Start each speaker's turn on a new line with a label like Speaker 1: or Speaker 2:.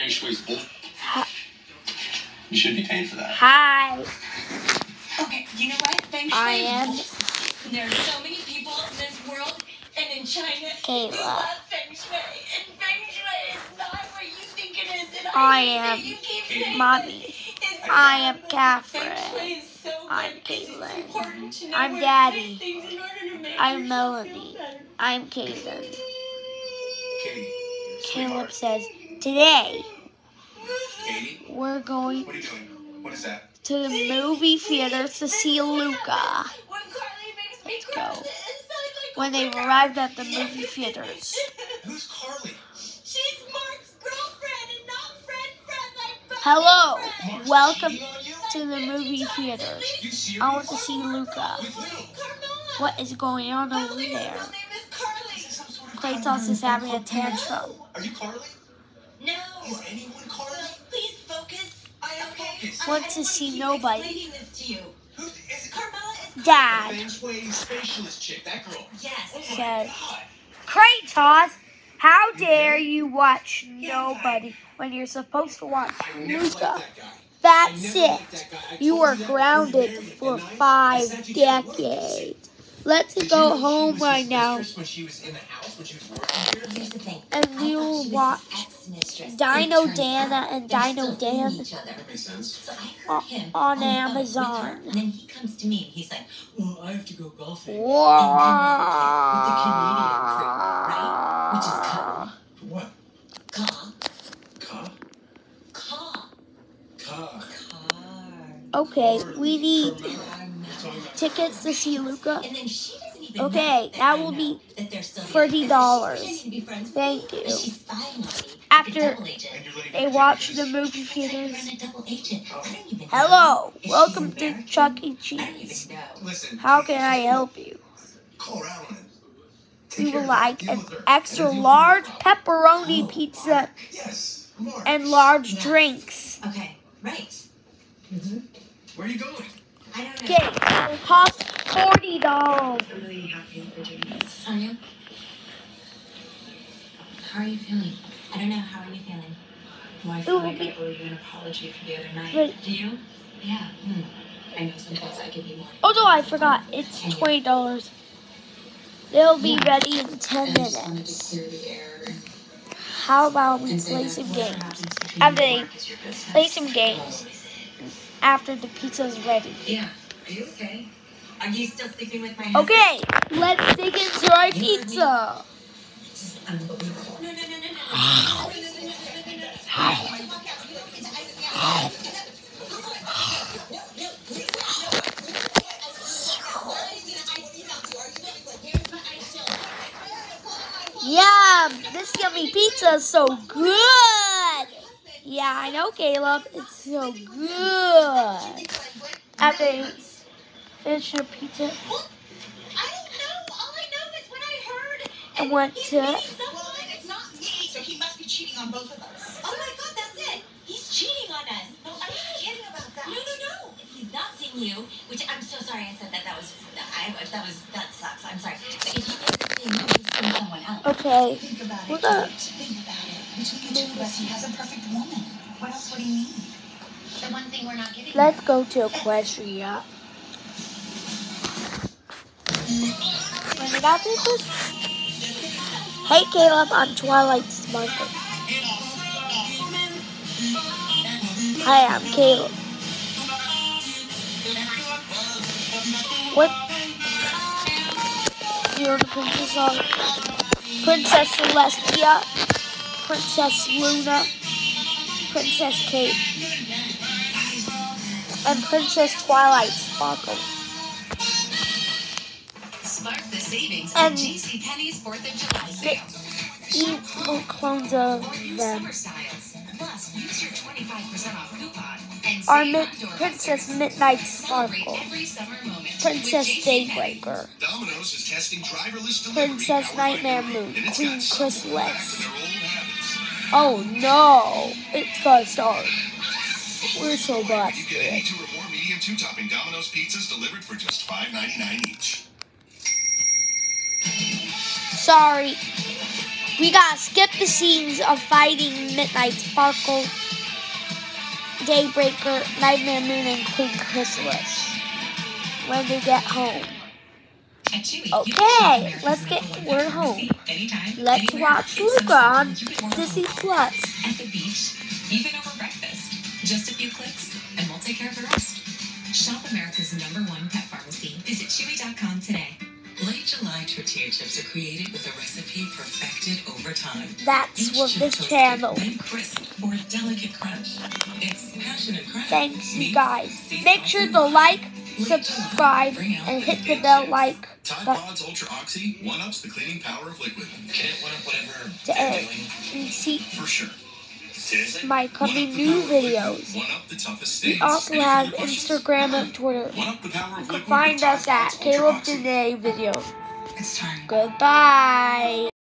Speaker 1: You should be paying for that.
Speaker 2: Hi.
Speaker 3: Okay, you know what? Feng Shui
Speaker 2: I am.
Speaker 3: There are so many people in this world, and in China,
Speaker 2: Kayla.
Speaker 3: they love Feng Shui, and Feng Shui is not what you think it is. And
Speaker 2: I
Speaker 3: hate
Speaker 2: am
Speaker 3: that you keep saying
Speaker 2: Mommy.
Speaker 3: it's
Speaker 2: I am
Speaker 3: Feng
Speaker 2: Catherine.
Speaker 3: Shui is so good
Speaker 2: I'm
Speaker 3: 'cause it's
Speaker 2: Caitlin.
Speaker 3: important to know
Speaker 2: I'm
Speaker 3: where to
Speaker 2: Daddy.
Speaker 3: place things in order to make
Speaker 2: I'm
Speaker 3: yourself feel
Speaker 2: Melanie.
Speaker 3: better.
Speaker 2: I'm Caitlin.
Speaker 1: Katie.
Speaker 2: Caleb says, today
Speaker 1: Katie,
Speaker 2: we're going
Speaker 1: what are you doing? What is that?
Speaker 2: to the movie theaters to see Luca.
Speaker 3: When Carly makes me
Speaker 2: Let's
Speaker 3: cry
Speaker 2: go.
Speaker 3: inside like
Speaker 2: When
Speaker 3: a
Speaker 2: they've
Speaker 3: wicker.
Speaker 2: arrived at the movie theaters.
Speaker 1: Who's Carly?
Speaker 3: She's Mark's girlfriend and not Fred like Buffy
Speaker 2: Hello.
Speaker 3: and Fred.
Speaker 1: Mark's
Speaker 2: Welcome
Speaker 1: cheating on you?
Speaker 2: to the movie theaters.
Speaker 1: You serious?
Speaker 2: I want to see Luca.
Speaker 1: With who?
Speaker 3: Carmela.
Speaker 2: What is going on over
Speaker 3: Emily's
Speaker 2: there?
Speaker 3: real name is Carly.
Speaker 1: Is this some sort of
Speaker 2: Kratos is having a tantrum.
Speaker 1: Are you Carly?
Speaker 3: No.
Speaker 1: Is anyone Carly?
Speaker 3: Please focus.
Speaker 1: I am focused.
Speaker 2: Want to see nobody.
Speaker 3: Explaining this to you.
Speaker 1: Who is it?
Speaker 3: Carmela is
Speaker 2: Dad
Speaker 1: Feng Shui specialist chick, that girl.
Speaker 3: Yes.
Speaker 1: Oh my
Speaker 2: said,
Speaker 1: God.
Speaker 2: Kratos, how dare you watch nobody when you're supposed to watch
Speaker 1: I never liked
Speaker 2: Luca?
Speaker 1: that guy.
Speaker 2: That's
Speaker 1: I never liked
Speaker 2: it.
Speaker 1: that guy. I
Speaker 2: You
Speaker 1: told
Speaker 2: were
Speaker 1: that
Speaker 2: grounded
Speaker 1: before you
Speaker 2: for
Speaker 1: married me, and I
Speaker 2: 5
Speaker 1: sat you down and looked.
Speaker 2: decades. Let's
Speaker 1: Did you
Speaker 2: go
Speaker 1: know she
Speaker 2: home
Speaker 1: was
Speaker 2: right
Speaker 1: his
Speaker 2: now
Speaker 1: mistress when she was in the house, when she was working here?
Speaker 3: Here's the thing.
Speaker 2: and we will watch Dino Dana and Dino Dan
Speaker 1: That makes sense.
Speaker 3: So I heard him
Speaker 2: on
Speaker 3: the phone with her,
Speaker 2: Amazon.
Speaker 3: and then he comes to me and he's like, "Well, I have to go golfing."
Speaker 2: Whoa.
Speaker 3: With the Canadian crew, right? Which is
Speaker 1: What?
Speaker 3: Ka.
Speaker 1: Ka?
Speaker 3: Ka.
Speaker 1: Ka?
Speaker 2: Okay, we need
Speaker 1: Carmela.
Speaker 2: tickets to see Luca.
Speaker 3: And then she doesn't even
Speaker 2: Okay,
Speaker 3: know
Speaker 2: that
Speaker 3: I
Speaker 2: will
Speaker 3: know
Speaker 2: be
Speaker 3: that they're still
Speaker 2: $30.
Speaker 3: She's pretending to be friends with
Speaker 2: Thank
Speaker 3: me,
Speaker 2: you.
Speaker 3: but she's spying on me like a
Speaker 2: After
Speaker 3: double agent.
Speaker 1: And you're letting
Speaker 2: they
Speaker 1: her
Speaker 2: watch
Speaker 1: take
Speaker 2: the
Speaker 1: this?
Speaker 2: movie
Speaker 3: It's like
Speaker 2: theaters.
Speaker 3: you're a double agent. I don't even know
Speaker 2: Hello,
Speaker 3: if she's
Speaker 2: welcome to
Speaker 3: American.
Speaker 2: Chuck E.
Speaker 3: I don't
Speaker 2: Cheese.
Speaker 3: even know.
Speaker 1: Listen.
Speaker 2: How can I help you?
Speaker 1: Call her out on it.
Speaker 2: We
Speaker 1: Take care
Speaker 2: would
Speaker 1: of
Speaker 2: like
Speaker 1: deal
Speaker 2: an
Speaker 1: with her.
Speaker 2: extra
Speaker 1: And if you
Speaker 2: large
Speaker 1: feel
Speaker 2: pepperoni
Speaker 3: Oh,
Speaker 2: pizza
Speaker 1: Yes, Mark.
Speaker 2: and large
Speaker 3: Yes.
Speaker 2: drinks.
Speaker 3: Okay, right.
Speaker 1: Where are you going?
Speaker 3: I don't know.
Speaker 2: Okay, it will cost $40.
Speaker 3: I'm really happy that we're doing this. Are you? How are you feeling? I don't know. How are you feeling?
Speaker 4: Well, I feel like I owe you an apology for the other night.
Speaker 2: Wait.
Speaker 4: Do you? Yeah. I know sometimes I give you more.
Speaker 2: Oh no, I forgot. It's $20. They'll be ready in 10
Speaker 4: I just wanted to
Speaker 2: minutes.
Speaker 4: clear the air
Speaker 2: How about we
Speaker 4: and say
Speaker 2: play
Speaker 4: that
Speaker 2: some
Speaker 4: whatever
Speaker 2: games?
Speaker 4: happens between
Speaker 2: After
Speaker 4: you and
Speaker 2: they
Speaker 4: Mark is your business.
Speaker 2: play some games. After the pizza's ready.
Speaker 4: Yeah. Are you okay?
Speaker 3: Are you still sleeping with my husband?
Speaker 2: Okay, let's dig into our pizza.
Speaker 4: This is unbelievable.
Speaker 3: No.
Speaker 2: Yum! This yummy pizza is so good! Yeah, I know, Caleb. It's so good. After you finish your pizza,
Speaker 3: I don't know. All I know is what I heard.
Speaker 2: I went to...
Speaker 3: Well, then it's not me, so he must be cheating on both of us. Oh my God, that's it. He's cheating on us. No, I'm just kidding about that. No. He's not seeing you, which I'm so sorry I said that. That sucks. I'm sorry. But if he isn't seeing you, he's seeing someone else.
Speaker 2: Okay.
Speaker 3: Think about
Speaker 2: We're
Speaker 3: it.
Speaker 2: gonna...
Speaker 3: Think about it. Between the two of us, he has a perfect woman. What else would he need? The one thing we're not getting.
Speaker 2: Let's go to Equestria. When we got to Equestria... Hey, Caleb, I'm Twilight Sparkle. Hi, I'm Caleb. What? You're the princess on Princess Celestia, Princess Luna, Princess Kate, and Princess Twilight Sparkle.
Speaker 5: Spark the savings
Speaker 2: And
Speaker 5: at JCPenney's 4th of July
Speaker 2: the
Speaker 5: sale.
Speaker 2: evil clones of
Speaker 5: Or new
Speaker 2: them
Speaker 5: summer styles. Plus, use your 25% off coupon and
Speaker 2: are
Speaker 5: save outdoor
Speaker 2: Princess
Speaker 5: visitors.
Speaker 2: Midnight
Speaker 5: Celebrate
Speaker 2: Sparkle,
Speaker 5: every summer moment
Speaker 2: Princess
Speaker 5: with JCPenney.
Speaker 2: Daybreaker,
Speaker 6: Domino's is testing driverless delivery
Speaker 2: Princess
Speaker 6: powered by
Speaker 2: Nightmare
Speaker 6: Neuro,
Speaker 2: Moon,
Speaker 6: and it's
Speaker 2: Queen
Speaker 6: got someone
Speaker 2: Chrysalis.
Speaker 6: back in their old habits.
Speaker 2: Oh no, it's gonna start. We're so
Speaker 6: You
Speaker 2: busted.
Speaker 6: get any 2 or more medium 2-topping Domino's pizzas delivered for just $5.99 each.
Speaker 2: Sorry. We gotta skip the scenes of fighting Midnight Sparkle, Daybreaker, Nightmare Moon, and Queen Chrysalis when they get home.
Speaker 4: At Chewy,
Speaker 2: Okay, we're home.
Speaker 4: Anytime,
Speaker 2: Let's
Speaker 4: anywhere.
Speaker 2: watch
Speaker 4: It's
Speaker 2: Luca on
Speaker 4: so simple. You can order
Speaker 2: Disney
Speaker 4: home
Speaker 2: Plus.
Speaker 4: at the beach, even over breakfast. Just a few clicks, and we'll take care of the rest. Shop America's #1 pet pharmacy. Visit Chewy.com today.
Speaker 5: Late July tortilla chips are created with a recipe perfected over time.
Speaker 2: That's
Speaker 5: Each
Speaker 2: what
Speaker 5: chip
Speaker 2: this
Speaker 5: toasted,
Speaker 2: channel.
Speaker 5: then crisp for a delicate crunch. It's passion and craft.
Speaker 2: Thanks, you
Speaker 5: meets
Speaker 2: guys.
Speaker 5: seasonal
Speaker 2: Make sure to
Speaker 5: flavor.
Speaker 2: like, subscribe, and hit the bell like
Speaker 6: Tide
Speaker 2: button
Speaker 6: Pods Ultra Oxy one-ups the cleaning power of liquid.
Speaker 1: Can it one up whatever
Speaker 2: to
Speaker 1: they're doing?
Speaker 2: and see
Speaker 6: For sure. Seriously?
Speaker 2: my coming new videos.
Speaker 6: One up the toughest
Speaker 2: We
Speaker 6: stains.
Speaker 2: also
Speaker 6: And if
Speaker 2: have
Speaker 6: you have questions,
Speaker 2: Instagram and Twitter.
Speaker 6: One up the power of
Speaker 2: You can
Speaker 6: liquid
Speaker 2: find
Speaker 6: with Tide
Speaker 2: us at
Speaker 6: Pods Ultra
Speaker 2: Caleb
Speaker 6: Oxy.
Speaker 2: Today video.
Speaker 5: It's time.
Speaker 2: Goodbye.